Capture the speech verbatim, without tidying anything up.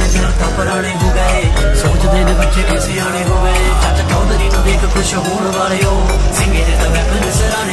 वाले फिर तो पुराने हो गए, सोचते ने बच्चे कैसे आने हो गए। चाचा चौधरी तो देख खुश होने वाले हो, सिंगे ने तो वैपन सराने